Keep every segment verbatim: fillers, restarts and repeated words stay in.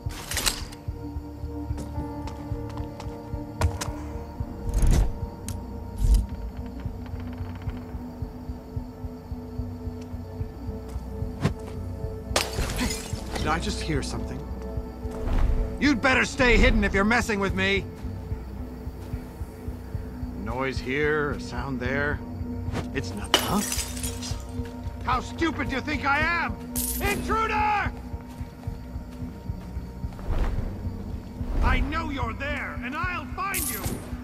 Did I just hear something? You'd better stay hidden if you're messing with me! A noise here, a sound there. It's nothing, huh? How stupid do you think I am? Intruder! I know you're there, and I'll find you!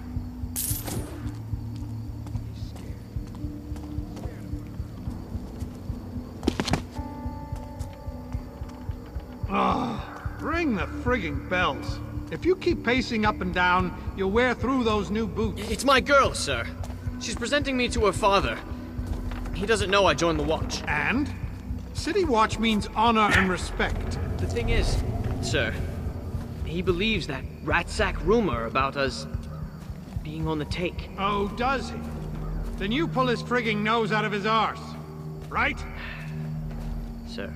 Ugh, ring the frigging bells. If you keep pacing up and down, you'll wear through those new boots. It's my girl, sir. She's presenting me to her father. He doesn't know I joined the Watch. And? City Watch means honor and respect. The thing is, sir, he believes that rat sack rumor about us being on the take. Oh, does he? Then you pull his frigging nose out of his arse, right? Sir.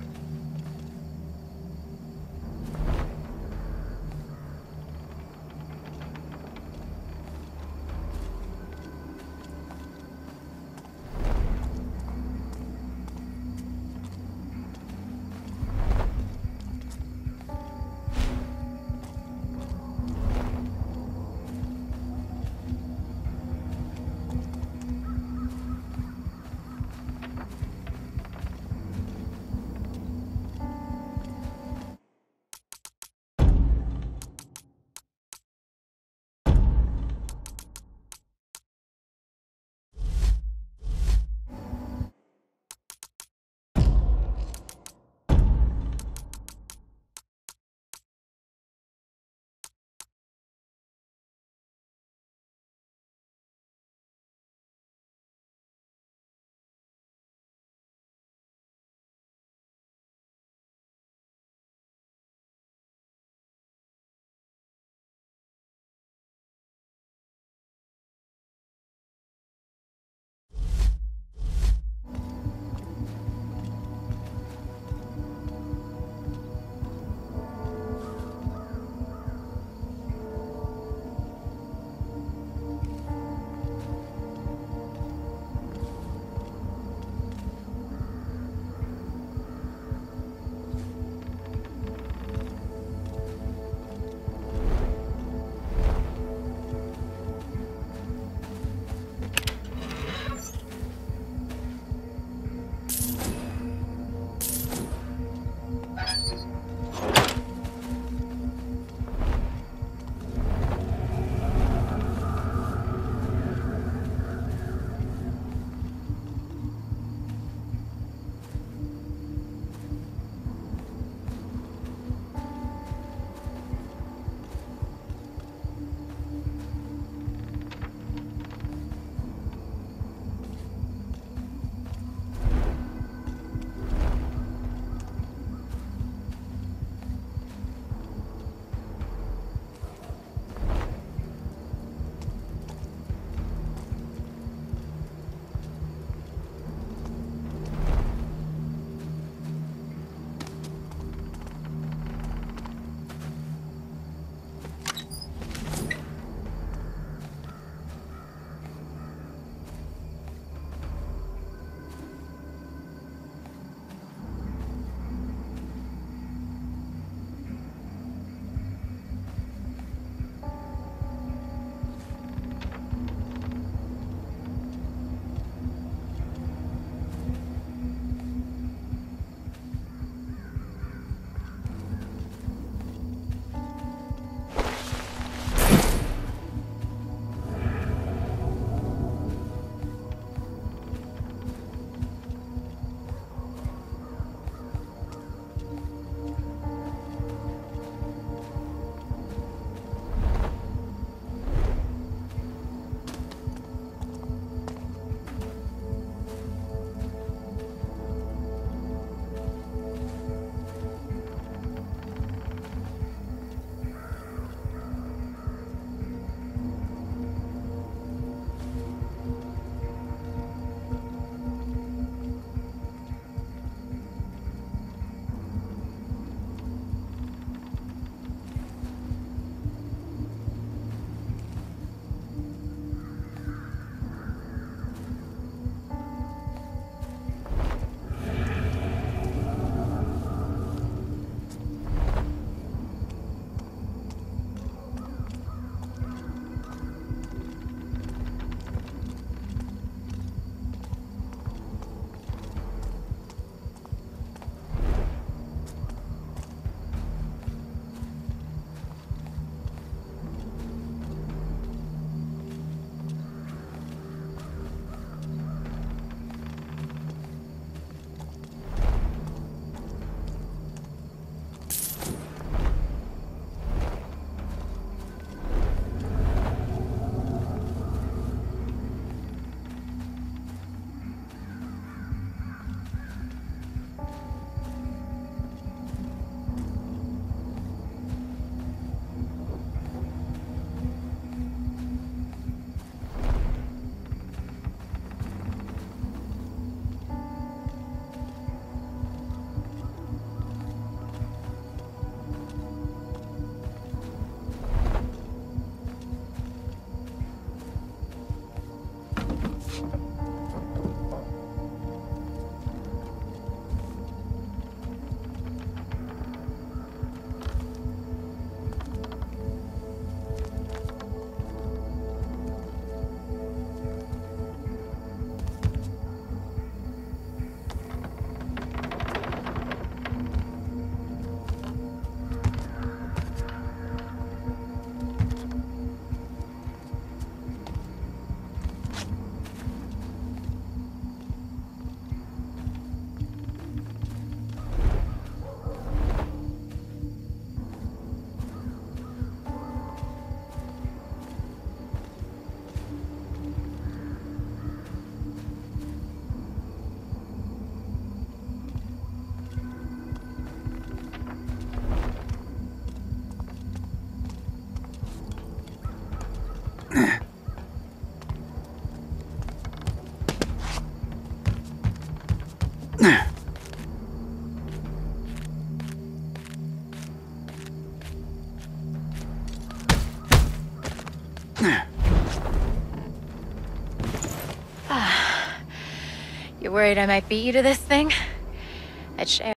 You worried I might beat you to this thing? I'd share.